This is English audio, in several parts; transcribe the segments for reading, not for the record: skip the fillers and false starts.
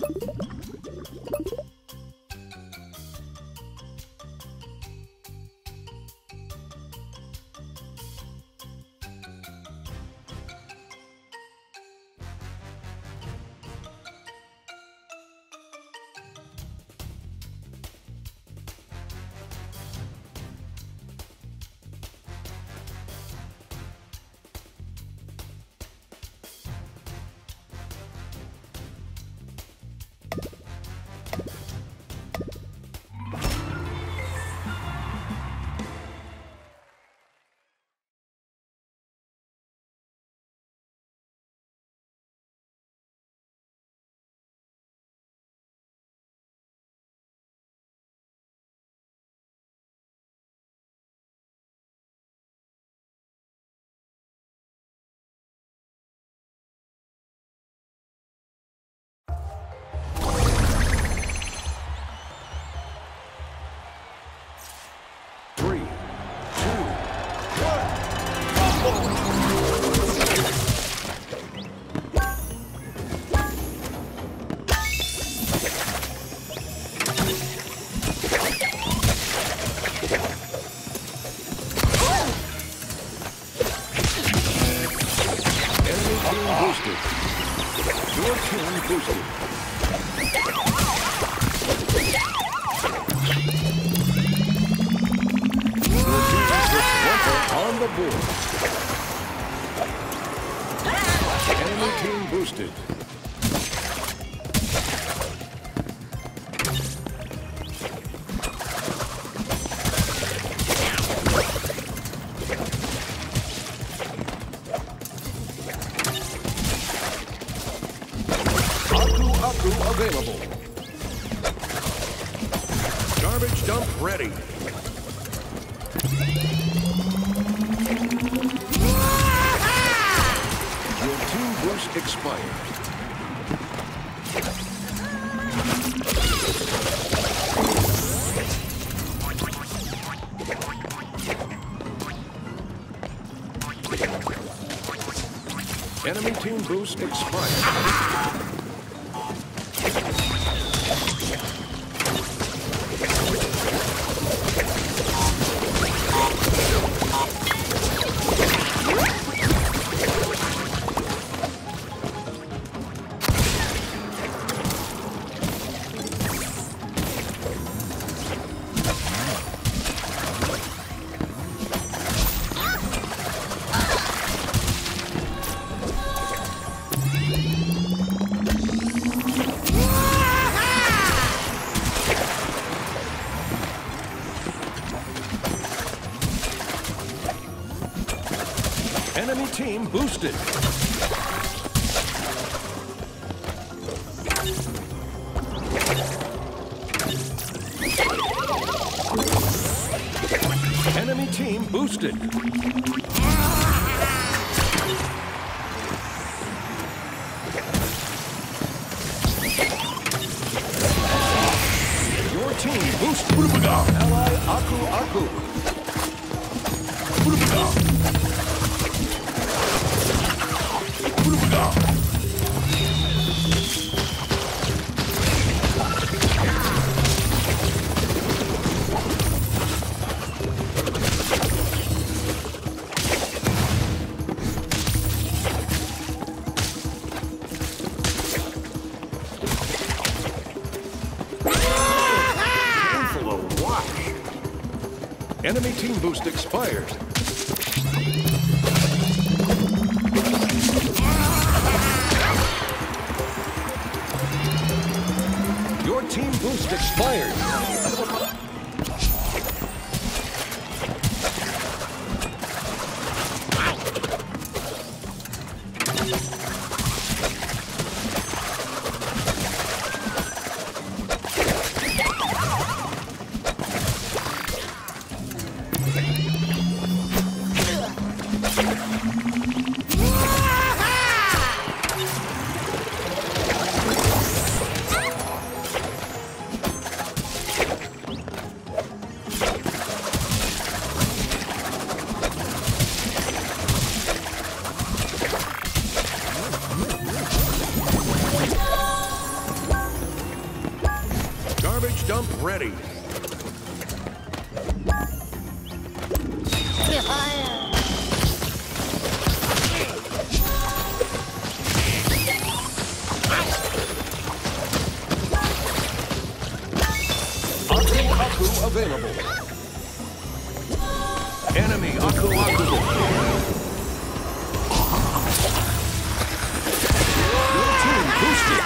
On the board. Enemy team boosted. Aku available. Garbage dump ready. Your team boost expired. Enemy team boost expired. Enemy team boosted. Enemy team boosted. Your team boosted. Ally Aku. Enemy team boost expired. Your team boost expired. dump ready. Aku available. Enemy Aku Aku. Your team boosted.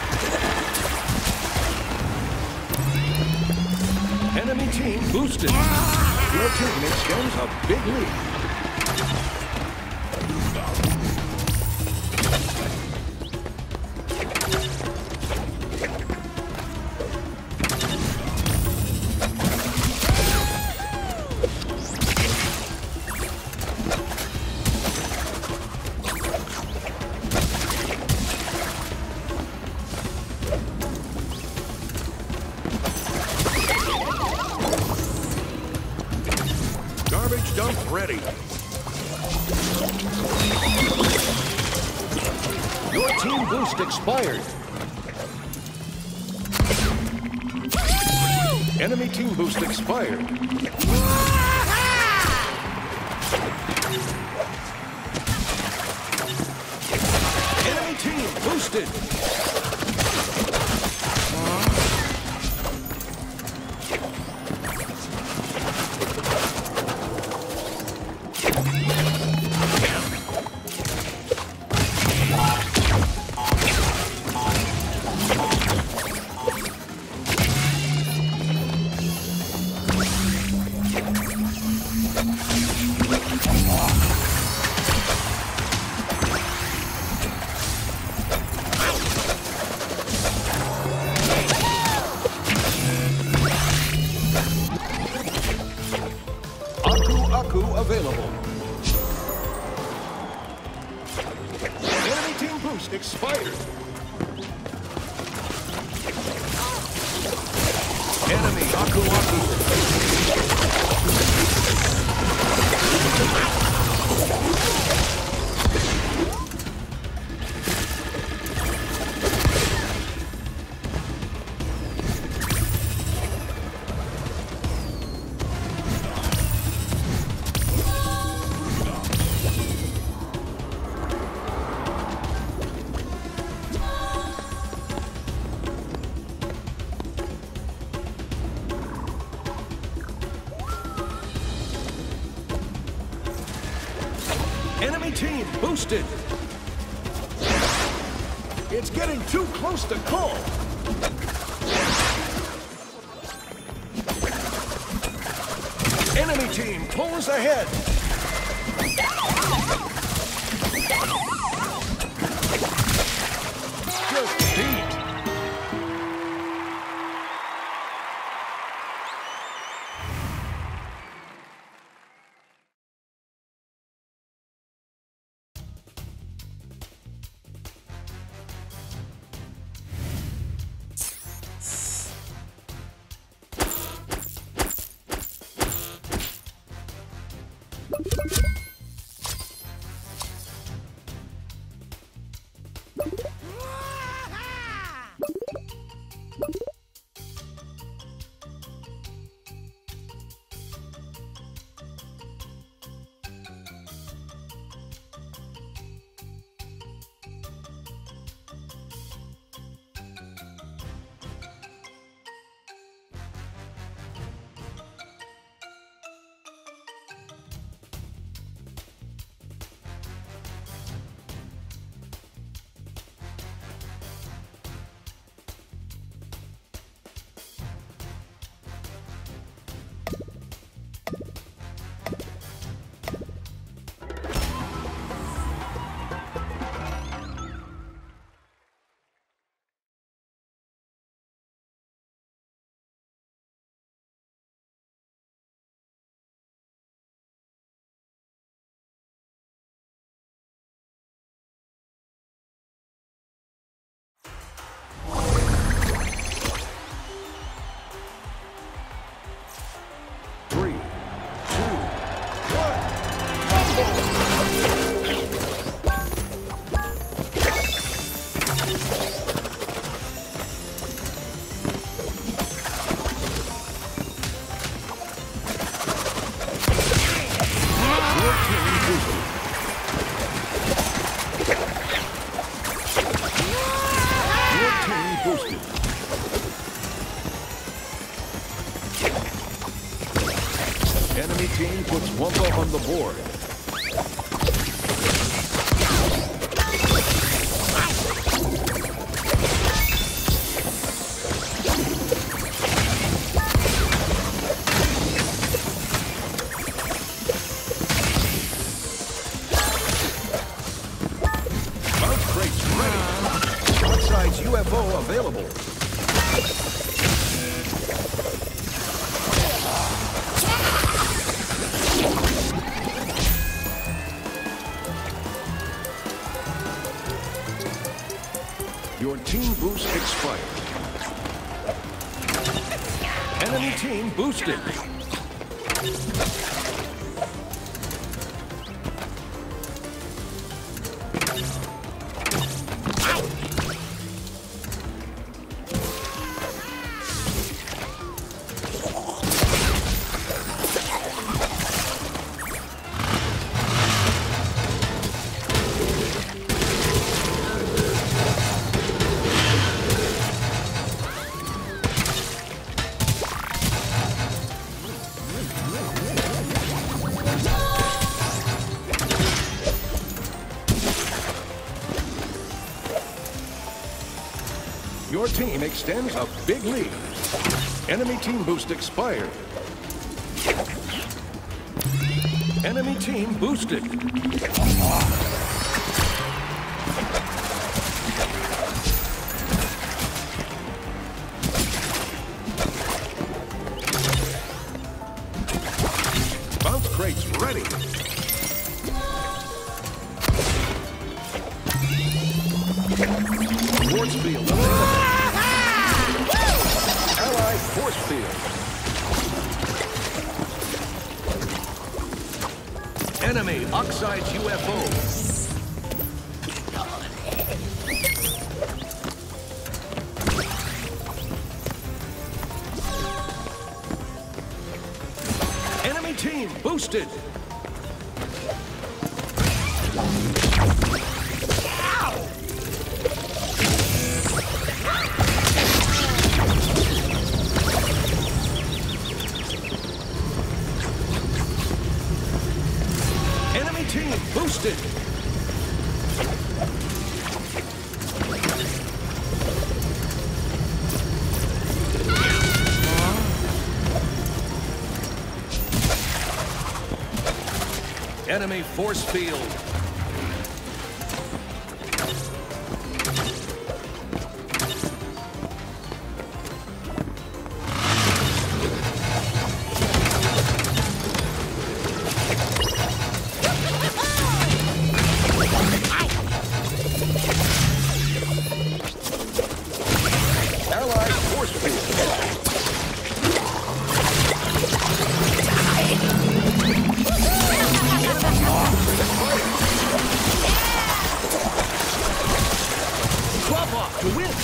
Enemy team boosted. Your team extends a big lead. Garbage dump ready. Your team boost expired. Enemy team boost expired. Enemy team boosted. Aku available. Enemy team boost expired. Enemy Aku Aku. Enemy team boosted. It's getting too close to call. Enemy team pulls ahead. Just beat. boosted. Enemy team puts Wumpa on the board. UFO available. Your team boost expired. Enemy team boosted. Your team extends a big lead. Enemy team boost expired. Enemy team boosted. Bounce crates ready. Force field available. Allied force field. Enemy oxides UFO. Enemy team boosted. Enemy team boosted. Enemy force field. Allied force field. Swap off to win.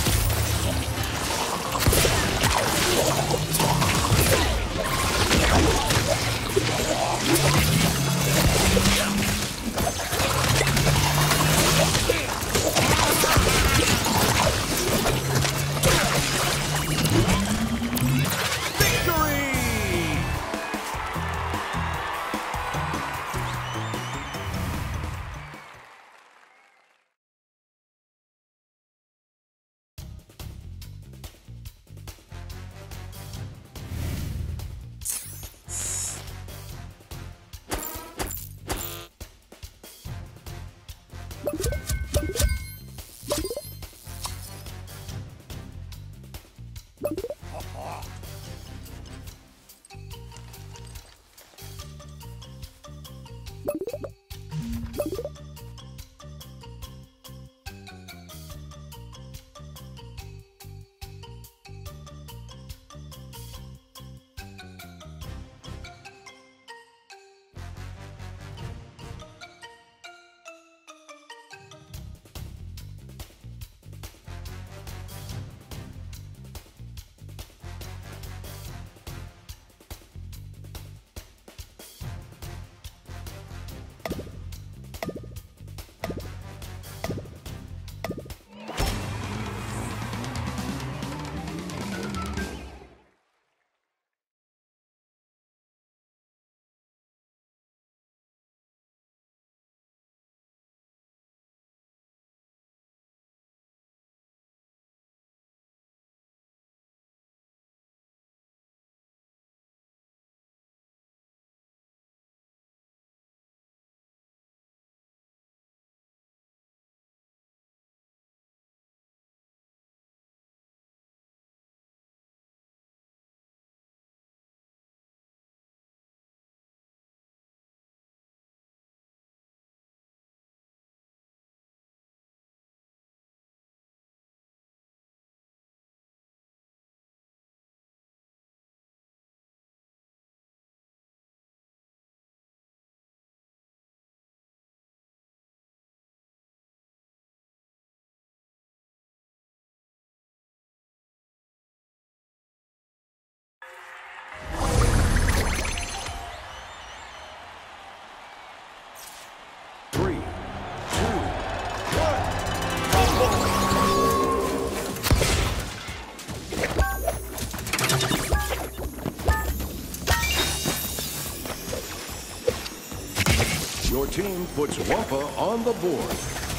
team puts Wampa on the board.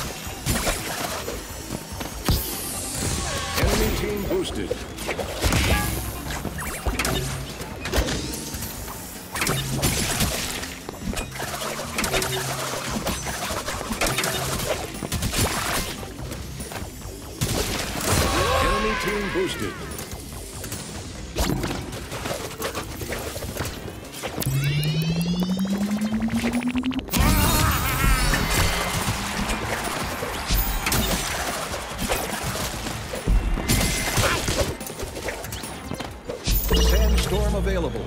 Enemy team boosted. Enemy team boosted. Sandstorm available.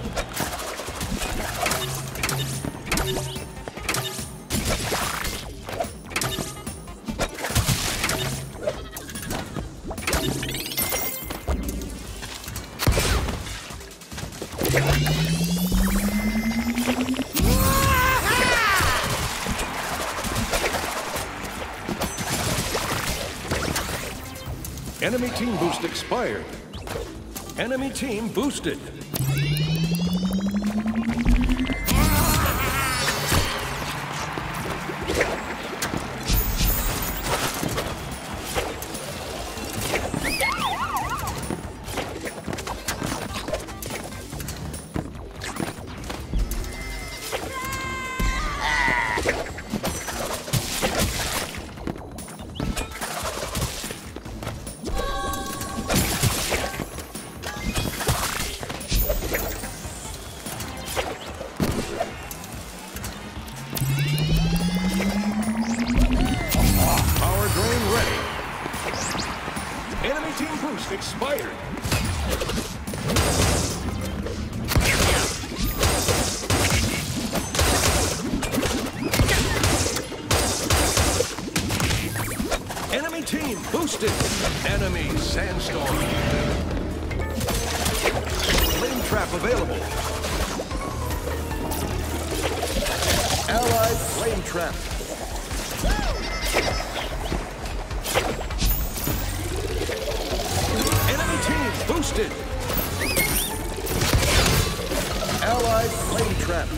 Enemy team boost expired. Enemy team boosted. Enemy team boost expired. Enemy team boosted. Enemy sandstorm. Flame trap available. Allied flame trap. Boosted. Allied flame trap.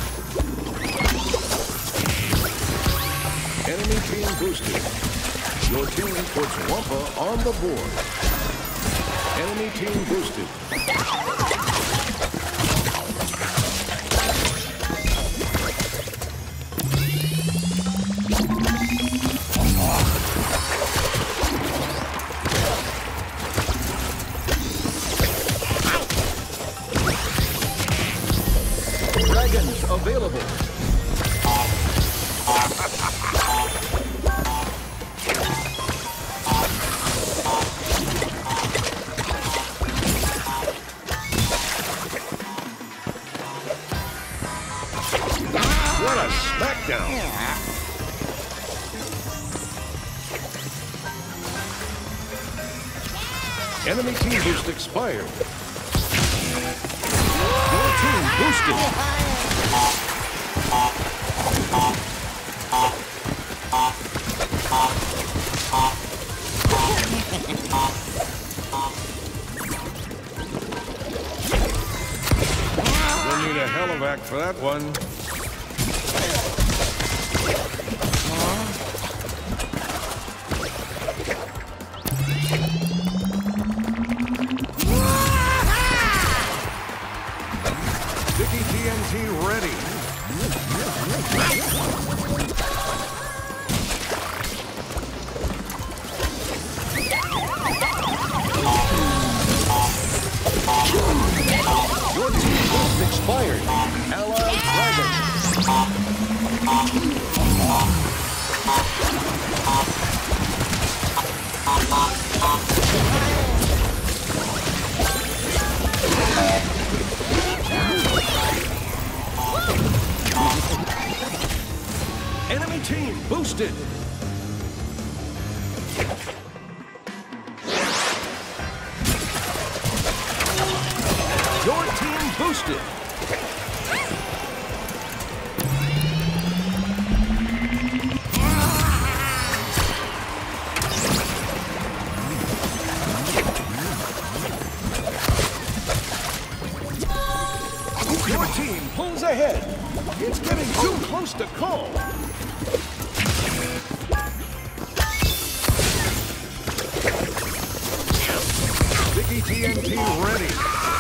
Enemy team boosted. Your team puts Wumpa on the board. Enemy team boosted. Dragons available. What a smackdown! Enemy team boost expired. Your team boosted. We'll need a helivac for that one. Sticky TNT ready. Your team boost expired. Allied Dragon. Enemy team boosted. Your team boosted. Your team pulls ahead. It's getting too close to call. Sticky TNT ready.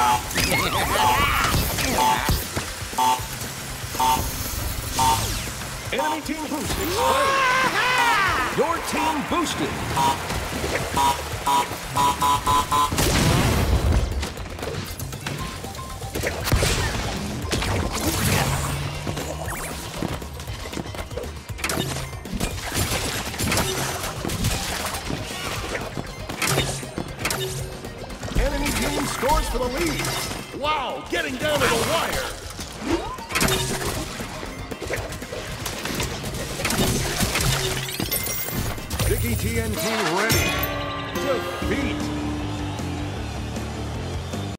Enemy team boost expired. Your team boosted. Enemy team scores for the lead. Wow, getting down to the wire. Sticky TNT ready. Defeat.